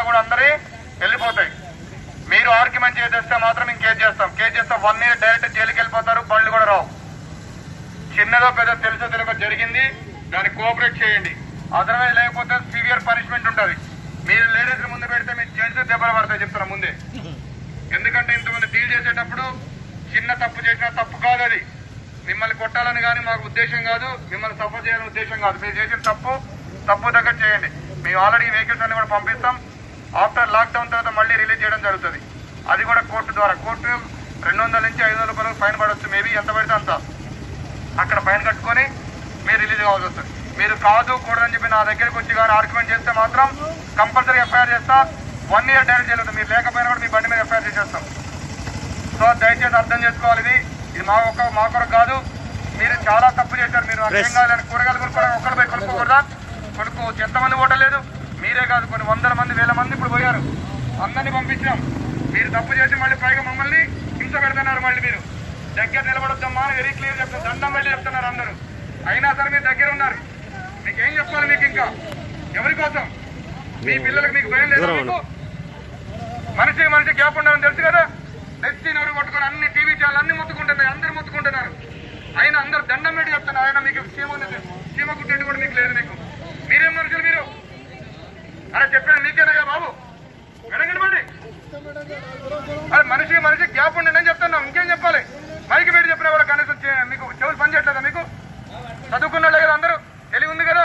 కూడా అందరి వెళ్ళిపోతాయి. మీరు ఆర్గ్యుమెంట్ చేసేస్తే మాత్రం మేము కేసు చేస్తాం. కేసు చేస్తే 1 year డైరెక్ట్ జైలుకి వెళ్ళిపోతారు, బండ్లు కూడా రావు. చిన్నదో పెద్ద తెలుసో తెలియక జరిగింది, దాన్ని కోఆపరేట్ చేయండి. అదర్వైజ్ లేకపోతే సివియర్ పనిష్మెంట్ ఉంటుంది. మీరు లేడీస్ ముందు పెడితే మీ జెంట్స్ దెబ్బలు పడతాయి చెప్తున్నా ముందే. ఎందుకంటే ఇంతమంది డీల్ చేసేటప్పుడు చిన్న తప్పు చేసినా తప్పు కాదు అది. మిమ్మల్ని కొట్టాలని కానీ మాకు ఉద్దేశం కాదు, మిమ్మల్ని సపోర్ట్ చేయాలని ఉద్దేశం కాదు. మీరు చేసిన తప్పు దగ్గర చేయండి. మేము ఆల్రెడీ వెహికల్స్ అన్ని కూడా పంపిస్తాం. ఆఫ్టర్ లాక్డౌన్ తర్వాత మళ్ళీ రిలీజ్ చేయడం జరుగుతుంది. అది కూడా కోర్టు ద్వారా. కోర్టు 200 నుంచి 500 రూపాయలకు ఫైన్ పడవచ్చు. మేబీ ఎంత పడితే అంత అక్కడ ఫైన్ కట్టుకొని మీరు రిలీజ్ కావాల్సి వస్తుంది. మీరు కాదు కూడదని చెప్పి నా దగ్గరికి వచ్చి కానీ ఆర్గ్యుమెంట్ చేస్తే మాత్రం కంపల్సరీ ఎఫ్ఐఆర్ చేస్తా. 1 year డైరెక్ట్ జరుగుతుంది. మీరు లేకపోయినా కూడా మీ బండి మీద ఎఫ్ఐఆర్ చేసేస్తాం. సో దయచేసి అర్థం చేసుకోవాలి. ఇది మా కొరకు కాదు. మీరు చాలా తప్పు చేశారు. మీరు అర్థం కాదని కూరగాయలు కొనుక్కోవడం ఒక్కరు పోయి కొనుక్కోకూడదా? ఎంతమంది ఓటలేదు? మీరే కాదు, కొన్ని 100 మంది 1000 మంది ఇప్పుడు పోయారు. అందరినీ పంపించాం. మీరు తప్పు చేసి మళ్ళీ పైగా మమ్మల్ని హింస పెడుతున్నారు. మళ్ళీ మీరు దగ్గర నిలబడొద్దమ్మా అని వెరీ క్లియర్ చెప్తారు. దండం పెట్టి చెప్తున్నారు అందరూ. అయినా సరే మీరు దగ్గర ఉన్నారు. మీకేం చెప్పాలి? మీకు ఇంకా ఎవరి కోసం? మీ పిల్లలకు మీకు భయం లేదా? మీకు మనిషి గ్యాప్ ఉండాలని తెలుసు కదా. నెత్తి నరు కొట్టుకొని అన్ని టీవీ ఛానల్ అన్ని మొత్తుకుంటున్నాయి, అందరూ మొత్తుకుంటున్నారు. అయినా అందరు దండం పెట్టి చెప్తున్నారు. అయినా మీకు సీమ కుట్టేది కూడా మీకు లేదు. మీకు మీరేం మనుషులు మీరు? అరే చెప్పాను మీకేనా బాబు? వెనకండి. అరే మనిషి గ్యాప్ ఉండండి అని చెప్తున్నాం. ఇంకేం చెప్పాలి? మైకి పెట్టి చెప్పినా కూడా కనీసం మీకు చెవులు పని చేయట్లేదా? మీకు చదువుకున్నట్లే కదా, అందరూ తెలివి ఉంది కదా.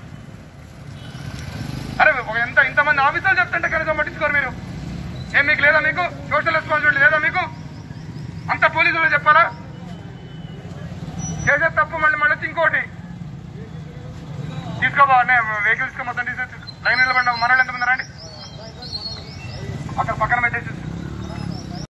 అరే ఇంతమంది ఆఫీసర్లు చెప్తుంటే కనీసం పట్టించుకోరు మీరు. ఏం మీకు లేదా? మీకు సోషల్ రెస్పాన్సిబిలిటీ లేదా? మీకు అంత పోలీసులు చెప్పాలా? చేసే తప్పు మళ్ళీ ఇంకోటి తీసుకోబా వెహికల్స్ మొత్తం తీసేసి లైన్ నిలబడిన మనోళ్ళు ఎంతమంది రండి. అక్కడ పక్కన